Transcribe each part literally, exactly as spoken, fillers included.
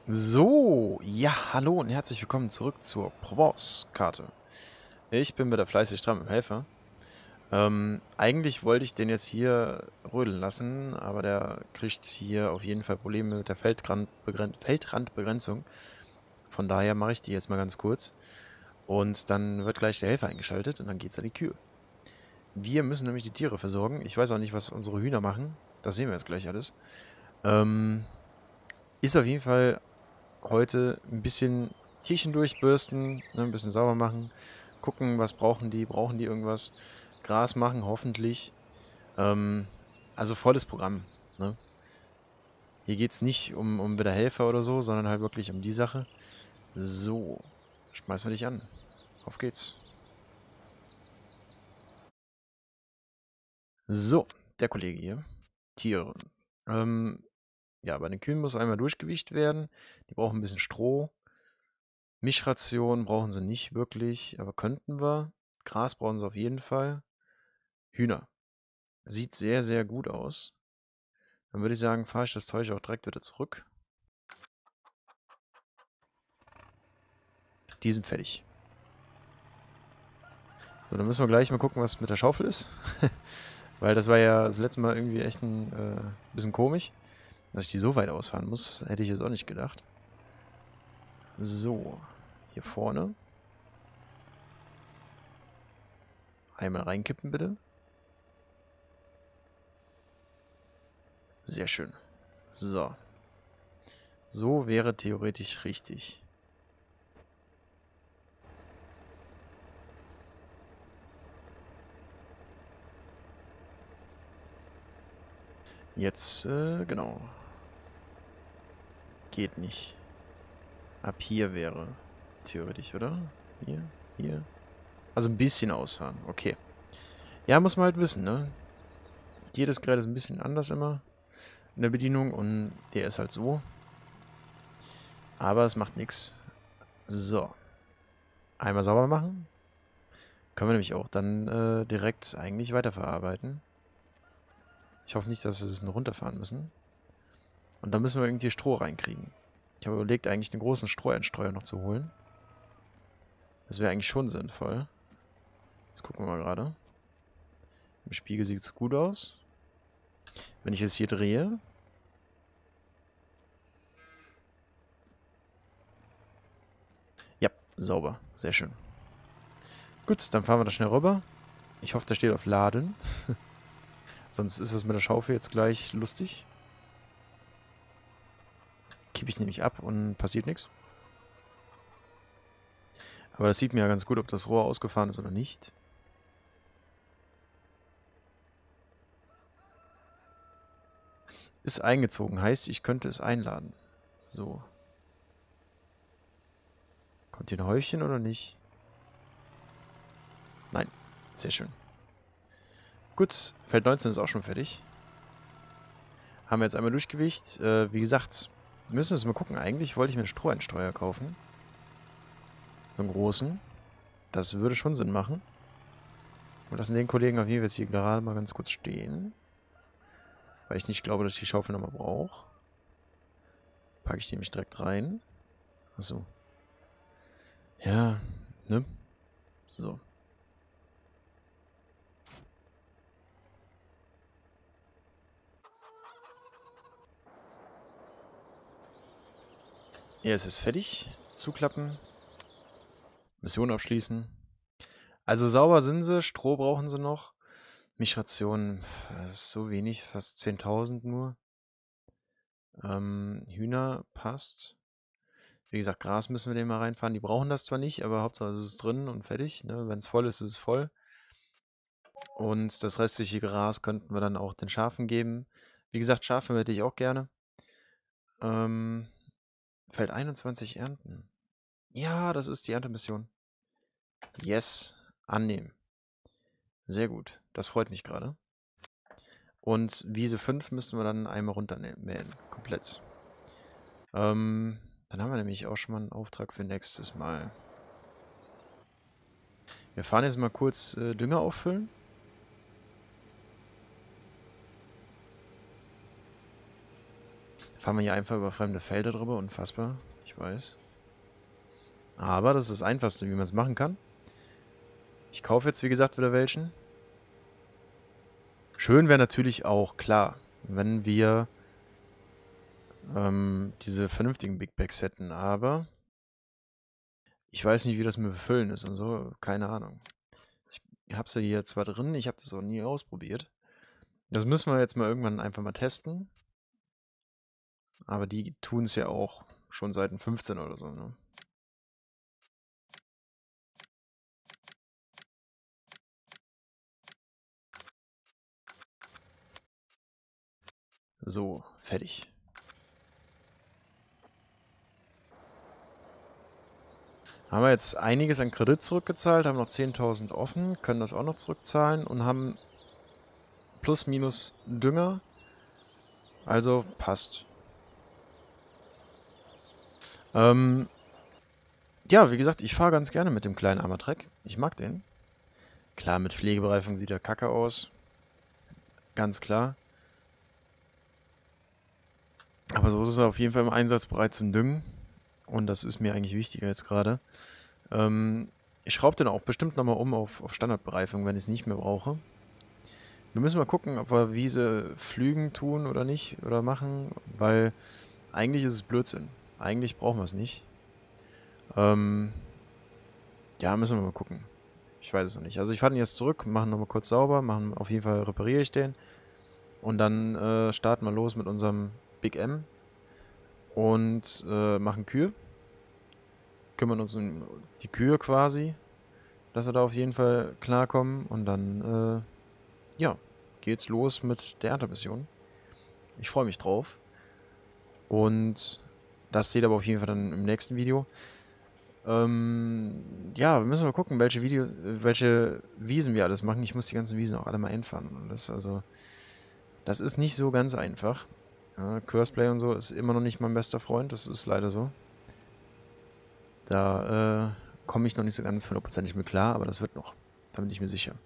So, ja, hallo und herzlich willkommen zurück zur Provence-Karte. Ich bin wieder fleißig dran mit dem Helfer. Ähm, eigentlich wollte ich den jetzt hier rödeln lassen, aber der kriegt hier auf jeden Fall Probleme mit der Feldrandbegren Feldrandbegrenzung. Von daher mache ich die jetzt mal ganz kurz. Und dann wird gleich der Helfer eingeschaltet und dann geht's an die Kühe. Wir müssen nämlich die Tiere versorgen. Ich weiß auch nicht, was unsere Hühner machen. Das sehen wir jetzt gleich alles. Ähm, ist auf jeden Fall heute ein bisschen Tierchen durchbürsten, ne, ein bisschen sauber machen, gucken, was brauchen die, brauchen die irgendwas, Gras machen, hoffentlich. Ähm, also volles Programm, ne? Hier geht's nicht um, um wieder Helfer oder so, sondern halt wirklich um die Sache. So, schmeißen wir dich an. Auf geht's. So, der Kollege hier. Tiere. Ähm, ja, bei den Kühen muss einmal durchgewischt werden. Die brauchen ein bisschen Stroh. Mischration brauchen sie nicht wirklich, aber könnten wir. Gras brauchen sie auf jeden Fall. Hühner. Sieht sehr, sehr gut aus. Dann würde ich sagen, fahre ich das Zeug auch direkt wieder zurück. Die sind fertig. So, dann müssen wir gleich mal gucken, was mit der Schaufel ist. Weil das war ja das letzte Mal irgendwie echt ein äh, bisschen komisch. Dass ich die so weit ausfahren muss, hätte ich jetzt auch nicht gedacht. So, hier vorne. Einmal reinkippen, bitte. Sehr schön. So. So wäre theoretisch richtig. Jetzt, äh, genau. Geht nicht. Ab hier wäre theoretisch, oder? Hier, hier. Also ein bisschen ausfahren, okay. Ja, muss man halt wissen, ne? Jedes Gerät ist ein bisschen anders immer in der Bedienung und der ist halt so. Aber es macht nichts. So. Einmal sauber machen. Können wir nämlich auch dann äh, direkt eigentlich weiterverarbeiten. Ich hoffe nicht, dass wir es nur runterfahren müssen. Und dann müssen wir irgendwie Stroh reinkriegen. Ich habe überlegt, eigentlich einen großen Stroheinstreuer noch zu holen. Das wäre eigentlich schon sinnvoll. Jetzt gucken wir mal gerade. Im Spiegel sieht es gut aus. Wenn ich es hier drehe. Ja, sauber. Sehr schön. Gut, dann fahren wir da schnell rüber. Ich hoffe, der steht auf Laden. Sonst ist es mit der Schaufel jetzt gleich lustig. Kippe ich nämlich ab und passiert nichts. Aber das sieht mir ja ganz gut, ob das Rohr ausgefahren ist oder nicht. Ist eingezogen, heißt, ich könnte es einladen. So. Kommt hier ein Häufchen oder nicht? Nein. Sehr schön. Gut, Feld neunzehn ist auch schon fertig. Haben wir jetzt einmal Durchgewicht. Äh, wie gesagt, müssen wir uns mal gucken. Eigentlich wollte ich mir einen Stroheinstreuer kaufen. So einen großen. Das würde schon Sinn machen. Wir lassen den Kollegen auf jeden Fall jetzt hier gerade mal ganz kurz stehen. Weil ich nicht glaube, dass ich die Schaufel nochmal brauche. Packe ich die nämlich direkt rein. Achso. Ja, ne? So. Ja, es ist fertig. Zuklappen. Mission abschließen. Also sauber sind sie. Stroh brauchen sie noch. Mischration. Das ist so wenig. Fast zehntausend nur. Ähm, Hühner passt. Wie gesagt, Gras müssen wir den mal reinfahren. Die brauchen das zwar nicht, aber Hauptsache es ist drin und fertig. Ne? Wenn es voll ist, ist es voll. Und das restliche Gras könnten wir dann auch den Schafen geben. Wie gesagt, Schafe hätte ich auch gerne. Ähm, Feld einundzwanzig ernten. Ja, das ist die Erntemission. Yes, annehmen. Sehr gut. Das freut mich gerade. Und Wiese fünf müssten wir dann einmal runtermähen. Komplett. Ähm, dann haben wir nämlich auch schon mal einen Auftrag für nächstes Mal. Wir fahren jetzt mal kurz äh, Dünger auffüllen. fahren wir hier einfach über fremde Felder drüber. Unfassbar. Ich weiß. Aber das ist das Einfachste, wie man es machen kann. Ich kaufe jetzt, wie gesagt, wieder welchen. Schön wäre natürlich auch, klar, wenn wir ähm, diese vernünftigen Big Bags hätten, aber ich weiß nicht, wie das mit Befüllen ist und so. Keine Ahnung. Ich habe sie hier zwar drin, ich habe das auch nie ausprobiert. Das müssen wir jetzt mal irgendwann einfach mal testen. Aber die tun es ja auch schon seit dem fünfzehn oder so, ne? So, fertig. Haben wir jetzt einiges an Kredit zurückgezahlt, haben noch zehntausend offen, können das auch noch zurückzahlen und haben plus minus Dünger. Also passt. Ähm, ja, wie gesagt, ich fahre ganz gerne mit dem kleinen Armatrek. Ich mag den. Klar, mit Pflegebereifung sieht er kacke aus. Ganz klar. Aber so ist er auf jeden Fall im Einsatz bereit zum Düngen. Und das ist mir eigentlich wichtiger jetzt gerade. Ähm, ich schraube den auch bestimmt nochmal um auf, auf Standardbereifung, wenn ich es nicht mehr brauche. Wir müssen mal gucken, ob wir Wiese pflügen tun oder nicht oder machen, weil eigentlich ist es Blödsinn. Eigentlich brauchen wir es nicht. Ähm, ja, müssen wir mal gucken. Ich weiß es noch nicht. Also ich fahre den jetzt zurück, machen nochmal kurz sauber, machen auf jeden Fall repariere ich den. Und dann äh, starten wir los mit unserem Big M und äh, machen Kühe. Kümmern uns um die Kühe quasi, dass wir da auf jeden Fall klarkommen. Und dann, äh, ja, geht's los mit der Erntemission. Ich freue mich drauf. Und das seht ihr aber auf jeden Fall dann im nächsten Video. Ähm, ja, wir müssen mal gucken, welche Video, welche Wiesen wir alles machen. Ich muss die ganzen Wiesen auch alle mal einfahren. Und das, also, das ist nicht so ganz einfach. Ja, Curseplay und so ist immer noch nicht mein bester Freund. Das ist leider so. Da äh, komme ich noch nicht so ganz hundertprozentig mit klar, aber das wird noch. Da bin ich mir sicher.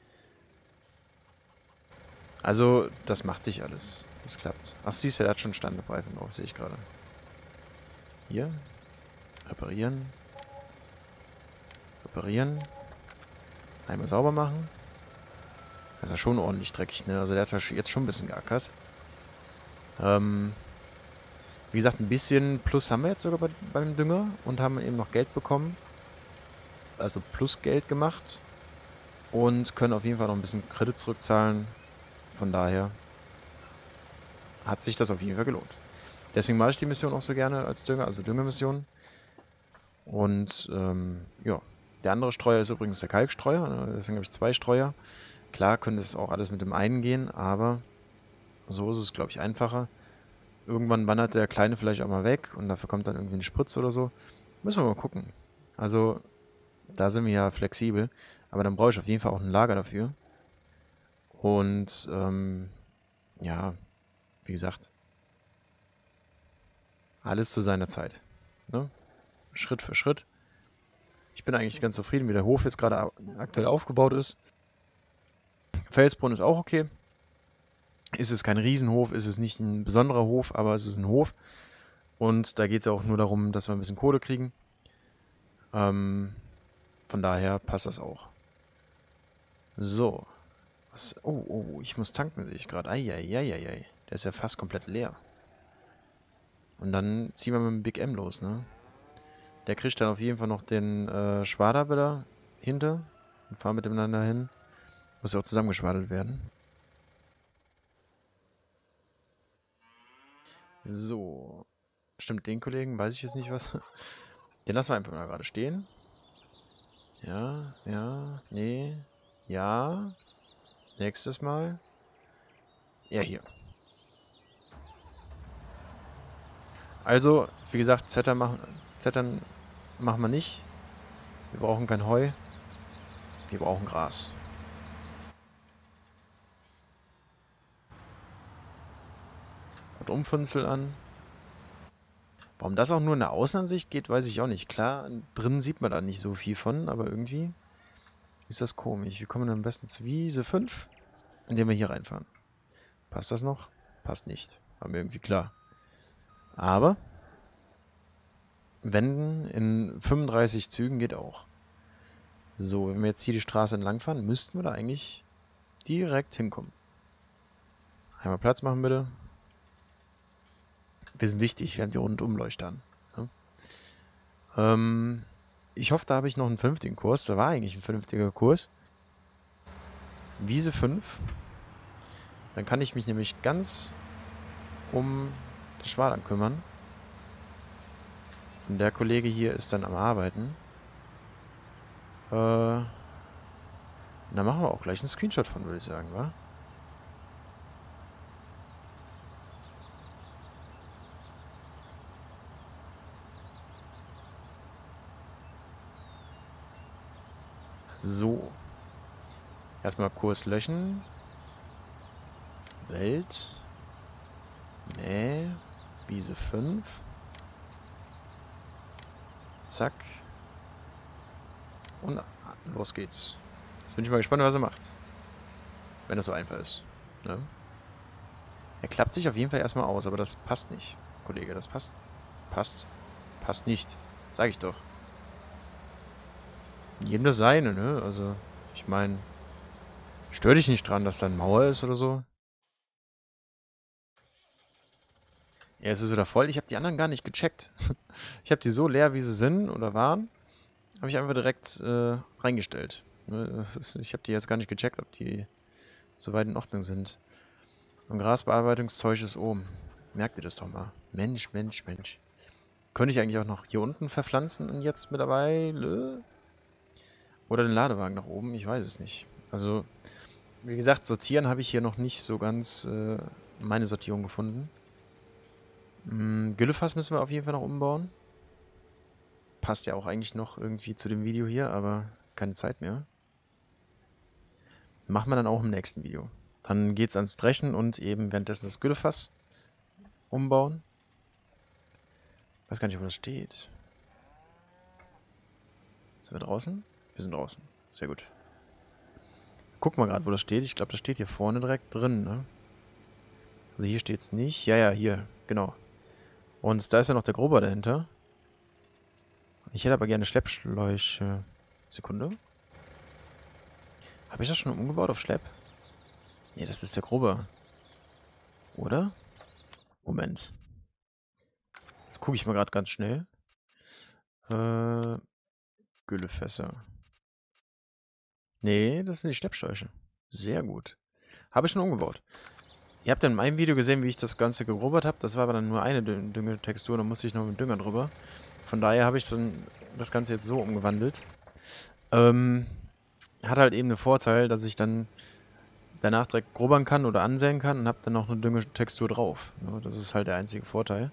Also, das macht sich alles. Das klappt. Ach, siehst du, der hat schon Standardreifen drauf, sehe ich gerade. Hier. Reparieren. Reparieren. Einmal sauber machen. Das ist ja schon ordentlich dreckig, ne? Also der hat ja jetzt schon ein bisschen geackert. Ähm, wie gesagt, ein bisschen Plus haben wir jetzt sogar bei, beim Dünger und haben eben noch Geld bekommen. Also plus Geld gemacht. Und können auf jeden Fall noch ein bisschen Kredit zurückzahlen. Von daher hat sich das auf jeden Fall gelohnt. Deswegen mache ich die Mission auch so gerne als Dünger, also Düngemission. Und ähm, ja, der andere Streuer ist übrigens der Kalkstreuer. Deswegen habe ich zwei Streuer. Klar könnte es auch alles mit dem einen gehen, aber so ist es, glaube ich, einfacher. Irgendwann wandert der Kleine vielleicht auch mal weg und dafür kommt dann irgendwie eine Spritze oder so. Müssen wir mal gucken. Also, da sind wir ja flexibel. Aber dann brauche ich auf jeden Fall auch ein Lager dafür. Und, ähm, ja, wie gesagt, alles zu seiner Zeit. Ne? Schritt für Schritt. Ich bin eigentlich ganz zufrieden, wie der Hof jetzt gerade aktuell aufgebaut ist. Felsbrunn ist auch okay. Ist es kein Riesenhof, ist es nicht ein besonderer Hof, aber es ist ein Hof. Und da geht es ja auch nur darum, dass wir ein bisschen Kohle kriegen. Ähm, von daher passt das auch. So. Was, oh, oh, ich muss tanken, sehe ich gerade. Eieieiei. Der ist ja fast komplett leer. Und dann ziehen wir mit dem Big M los, ne? Der kriegt dann auf jeden Fall noch den äh, Schwader wieder hinter. Und fahren miteinander hin. Muss ja auch zusammengeschwadert werden. So. Stimmt, den Kollegen, weiß ich jetzt nicht was. Den lassen wir einfach mal gerade stehen. Ja, ja, nee, ja. Nächstes Mal. Ja, hier. Also, wie gesagt, Zettern machen, Zettern machen wir nicht. Wir brauchen kein Heu. Wir brauchen Gras. Und Umfunzel an. Warum das auch nur in der Außenansicht geht, weiß ich auch nicht. Klar, drinnen sieht man da nicht so viel von, aber irgendwie ist das komisch. Wir kommen dann am besten zu Wiese fünf, indem wir hier reinfahren. Passt das noch? Passt nicht. War mir irgendwie klar. Aber wenden in fünfunddreißig Zügen geht auch. So, wenn wir jetzt hier die Straße entlang fahren, müssten wir da eigentlich direkt hinkommen. Einmal Platz machen, bitte. Wir sind wichtig, wir haben die Rundumleuchter an. Ne? Ähm, ich hoffe, da habe ich noch einen vernünftigen Kurs. Da war eigentlich ein vernünftiger Kurs. Wiese fünf. Dann kann ich mich nämlich ganz um das Schwadern kümmern. Und der Kollege hier ist dann am Arbeiten. Äh, da machen wir auch gleich einen Screenshot von, würde ich sagen, wa? So. Erstmal Kurs löschen. Welt. Nee. Wiese fünf. Zack. Und los geht's. Jetzt bin ich mal gespannt, was er macht. Wenn das so einfach ist. Ne? Er klappt sich auf jeden Fall erstmal aus, aber das passt nicht, Kollege. Das passt. Passt. Passt nicht. Sag ich doch. Jedem das seine, ne? Also, ich meine, stör dich nicht dran, dass da eine Mauer ist oder so. Ja, es ist wieder voll. Ich habe die anderen gar nicht gecheckt. Ich habe die so leer, wie sie sind oder waren, habe ich einfach direkt äh, reingestellt. Ne? Ich habe die jetzt gar nicht gecheckt, ob die soweit in Ordnung sind. Und Grasbearbeitungszeug ist oben. Merkt ihr das doch mal. Mensch, Mensch, Mensch. Könnte ich eigentlich auch noch hier unten verpflanzen und jetzt mittlerweile? Oder den Ladewagen nach oben? Ich weiß es nicht. Also, wie gesagt, sortieren habe ich hier noch nicht so ganz äh, meine Sortierung gefunden. Hm, Güllefass müssen wir auf jeden Fall noch umbauen. Passt ja auch eigentlich noch irgendwie zu dem Video hier, aber keine Zeit mehr. Machen wir dann auch im nächsten Video. Dann geht es ans Dreschen und eben währenddessen das Güllefass umbauen. Ich weiß gar nicht, wo das steht. Sind wir draußen? Wir sind draußen. Sehr gut. Guck mal gerade, wo das steht. Ich glaube, das steht hier vorne direkt drin, ne? Also hier steht es nicht. Ja, ja, hier. Genau. Und da ist ja noch der Grubber dahinter. Ich hätte aber gerne Schleppschläuche. Sekunde. Habe ich das schon umgebaut auf Schlepp? Nee, das ist der Grubber. Oder? Moment. Jetzt gucke ich mal gerade ganz schnell. Äh, Güllefässer. Nee, das sind die Schleppschläuche. Sehr gut. Habe ich schon umgebaut. Ihr habt ja in meinem Video gesehen, wie ich das Ganze gegrubbert habe. Das war aber dann nur eine Dü- Düngetextur. Da musste ich noch mit Dünger drüber. Von daher habe ich dann das Ganze jetzt so umgewandelt. Ähm, hat halt eben den Vorteil, dass ich dann danach direkt grubbern kann oder ansäen kann und habe dann noch eine Düngetextur drauf. Ja, das ist halt der einzige Vorteil.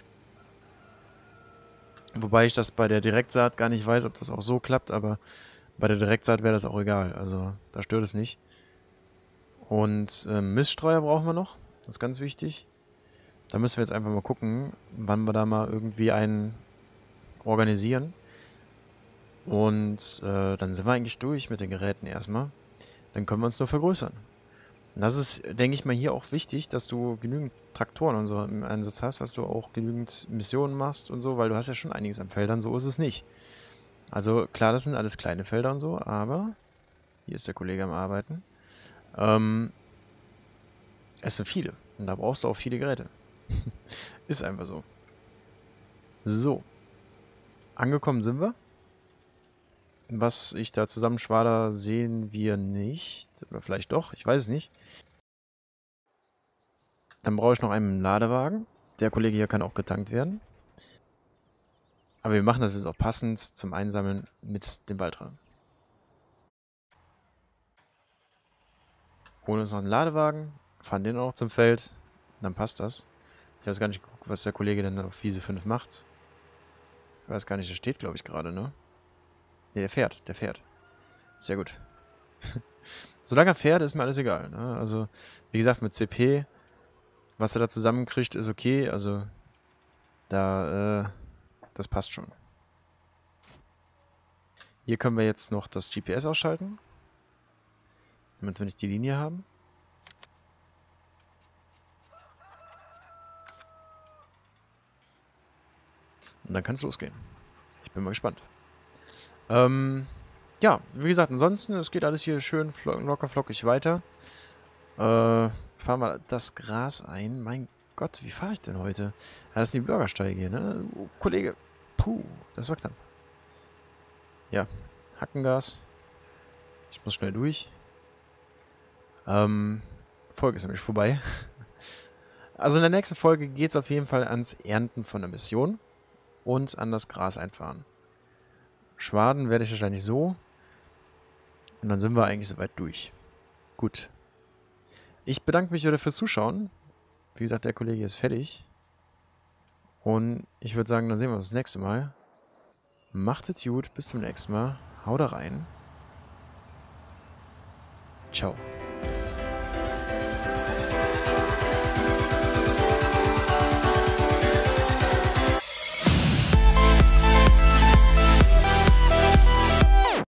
Wobei ich das bei der Direktsaat gar nicht weiß, ob das auch so klappt, aber bei der Direktsaat wäre das auch egal. Also da stört es nicht. Und äh, Miststreuer brauchen wir noch. Das ist ganz wichtig. Da müssen wir jetzt einfach mal gucken, wann wir da mal irgendwie einen organisieren. Und äh, dann sind wir eigentlich durch mit den Geräten erstmal. Dann können wir uns nur vergrößern. Und das ist, denke ich mal, hier auch wichtig, dass du genügend Traktoren und so im Einsatz hast, dass du auch genügend Missionen machst und so, weil du hast ja schon einiges an Feldern, so ist es nicht. Also klar, das sind alles kleine Felder und so, aber hier ist der Kollege am Arbeiten. Ähm, es sind viele und da brauchst du auch viele Geräte. Ist einfach so. So, angekommen sind wir. Was ich da zusammenschwader, sehen wir nicht. Oder vielleicht doch, ich weiß es nicht. Dann brauche ich noch einen Ladewagen. Der Kollege hier kann auch getankt werden. Aber wir machen das jetzt auch passend zum Einsammeln mit dem Baltra. Holen uns noch einen Ladewagen, fahren den auch noch zum Feld. Dann passt das. Ich weiß gar nicht geguckt, was der Kollege denn auf Wiese fünf macht. Ich weiß gar nicht, der steht, glaube ich, gerade, ne? Ne, der fährt, der fährt. Sehr gut. Solange er fährt, ist mir alles egal, ne? Also, wie gesagt, mit C P, was er da zusammenkriegt, ist okay. Also, da, äh, das passt schon. Hier können wir jetzt noch das G P S ausschalten, damit wir nicht die Linie haben. Und dann kann es losgehen. Ich bin mal gespannt. Ähm, ja, wie gesagt, ansonsten, es geht alles hier schön flo locker flockig weiter. Äh, fahren wir das Gras ein. Mein Gott, wie fahre ich denn heute? Ja, das sind die Bürgersteige hier, ne? Oh, Kollege. Puh, das war knapp. Ja, Hackengas. Ich muss schnell durch. Ähm, Folge ist nämlich vorbei. Also in der nächsten Folge geht es auf jeden Fall ans Ernten von der Mission und an das Gras einfahren. Schwaden werde ich wahrscheinlich so. Und dann sind wir eigentlich soweit durch. Gut. Ich bedanke mich wieder fürs Zuschauen. Wie gesagt, der Kollege ist fertig. Und ich würde sagen, dann sehen wir uns das nächste Mal. Macht es gut, bis zum nächsten Mal. Haut rein. Ciao.